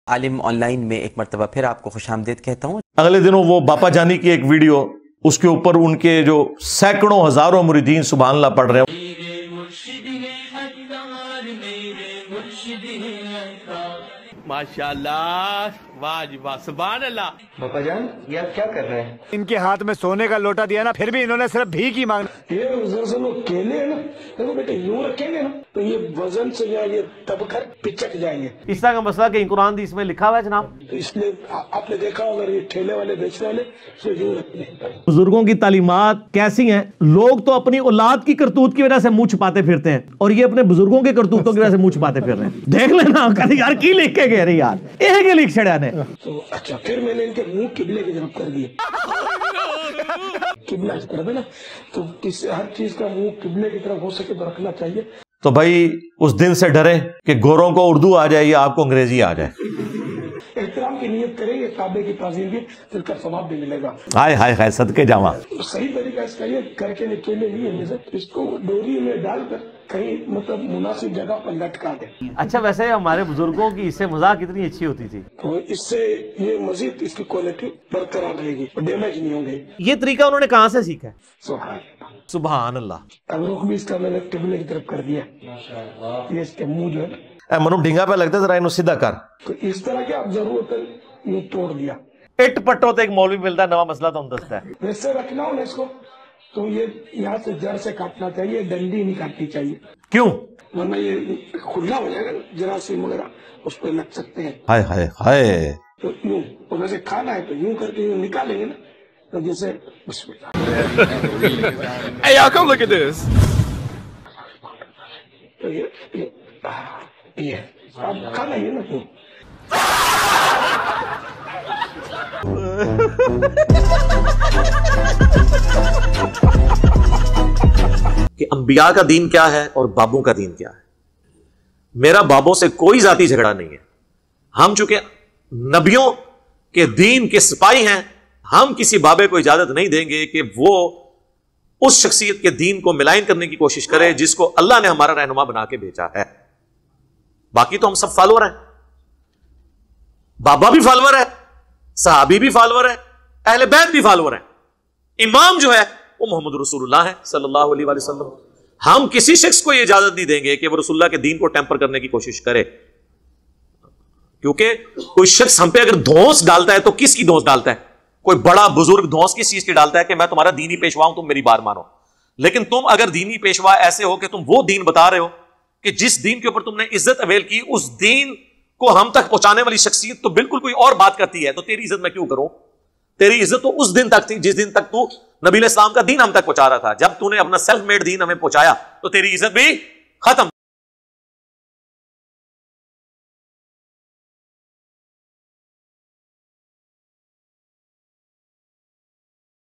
Alam on line میں ایک مرتبہ پھر آپ کو خوش آمدید کہتا ہوں۔ اگلے دنوں وہ باپا جانی کی ایک ویڈیو، اس کے اوپر ان کے جو سینکڑوں ہزاروں مریدین سبحان اللہ پڑھ رہے ہیں۔ ماشاءاللہ، واہ جی واہ، سبحان اللہ۔ باپا جان یہ آپ کیا کر رہے ہیں؟ ان کے ہاتھ میں سونے کا لوٹا دیا نا، پھر بھی انہوں نے صرف بھیک ہی مانگا۔ یہ دراصل وہ کیلے ہیں نا، دیکھو بیٹے یوں رکھیں گے نا تو یہ وزن سے یا یہ دب کر پچک جائیں گے۔ اس طرح کا مسئلہ کہ قرآن حدیث میں لکھا ہوا ہے جناب، اس لیے آپ نے دیکھا اگر یہ ٹھیلے والے بیچنے والے تو یوں رکھتے ہیں۔ بزرگوں کی تعلیمات کیسی ہیں؟ لوگ تو اپنی اولاد کی کرتوت کی وجہ سے منہ چھپاتے پھرتے ہیں، اور یہ اپنے بزرگوں کے کرتوتوں کی وجہ سے منہ چھپاتے پھر رہے ہیں۔ دیکھ لینا یار کی لکھ کے گئے رہے یار، یہ کے لکھ چھڑیا نے۔ تو اچھا پھر میں نے ان کے منہ قبلے کی طرف کر دیے، قبلہ اس طرف ہے نا، تو ہر چیز کا منہ قبلے کی طرف ہو سکے تو رکھنا چاہیے۔ تو بھائی اس دن سے ڈرے کہ گوروں کو اردو آ جائے یا آپ کو انگریزی آ جائے۔ احترام کی نیت کریں گے، کعبے کی تعظیم کی، پھر کا ثواب بھی ملے گا۔ ہائے ہائے ہائے صدقے جاواں۔ صحیح طریقہ اس کا یہ کر کے نکلے نہیں ہے، اس کو ڈوری میں ڈال کر کہیں مطلب مناسب جگہ پر لٹکا دیں۔ اچھا ویسے ہمارے بزرگوں کی اس سے مذاق کتنی اچھی ہوتی تھی، تو اس سے یہ مزید اس کی کوالٹی برقرار رہے گی، ڈیمیج نہیں ہوں گے۔ یہ طریقہ انہوں نے کہاں سے سیکھا ہے؟ سبحان اللہ۔ سبحان اللہ۔ اب رخ بھی اس کا میں نے قبلے کی طرف کر دیا، یہ اس کے منہ جو ہے نا، اے منو ڈھنگا پہ لگتا ہے، ذرا انہوں سیدھا کر۔ تو اس طرح کے آپ ضرورت ہے یہ توڑ دیا۔ اٹ پٹو تو ایک مولوی ملتا ہے، نوا مسئلہ تو ہم دستا ہے۔ ویسے رکھنا ہو نا اس کو تو یہ یہاں سے جڑ سے کاٹنا چاہیے، ڈنڈی نہیں کاٹنی چاہیے، کیوں؟ ورنہ یہ کھلا ہو جائے گا، جراثیم وغیرہ اس پہ لگ سکتے ہیں۔ ہائے ہائے ہائے۔ تو یوں، اور ویسے کھانا ہے تو یوں کر کے یوں نکالیں گے نا، تو جیسے بسم اللہ۔ Hey y'all, come look at this. تو یہ اب کھانا ہی ہے نا یوں۔ کہ انبیاء کا دین کیا ہے اور بابوں کا دین کیا ہے۔ میرا بابوں سے کوئی ذاتی جھگڑا نہیں ہے، ہم چونکہ نبیوں کے دین کے سپاہی ہیں، ہم کسی بابے کو اجازت نہیں دیں گے کہ وہ اس شخصیت کے دین کو ملائن کرنے کی کوشش کرے جس کو اللہ نے ہمارا رہنما بنا کے بھیجا ہے۔ باقی تو ہم سب فالوور ہیں، بابا بھی فالوور ہے، صحابی بھی فالوور ہے، اہل بیت بھی فالوور ہیں، امام جو ہے وہ محمد رسول اللہ ہے صلی اللہ علیہ وآلہ وسلم۔ ہم کسی شخص کو یہ اجازت نہیں دیں گے کہ وہ رسول اللہ کے دین کو ٹیمپر کرنے کی کوشش کرے، کیونکہ کوئی شخص ہم پہ اگر دھونس ڈالتا ہے تو کس کی دھونس ڈالتا ہے؟ کوئی بڑا بزرگ دھونس کس چیز کی ڈالتا ہے کہ میں تمہارا دینی پیشوا ہوں، تم میری بات مانو۔ لیکن تم اگر دینی پیشوا ایسے ہو کہ تم وہ دین بتا رہے ہو کہ جس دین کے اوپر تم نے عزت اویل کی، اس دین کو ہم تک پہنچانے والی شخصیت تو بالکل کوئی اور بات کرتی ہے، تو تیری عزت میں کیوں کروں؟ تیری عزت تو اس دن تک تھی جس دن تک تو نبی علیہ السلام کا دین ہم تک پہنچا رہا تھا۔ جب تو نے اپنا سیلف میڈ دین ہمیں پہنچایا تو تیری عزت بھی ختم۔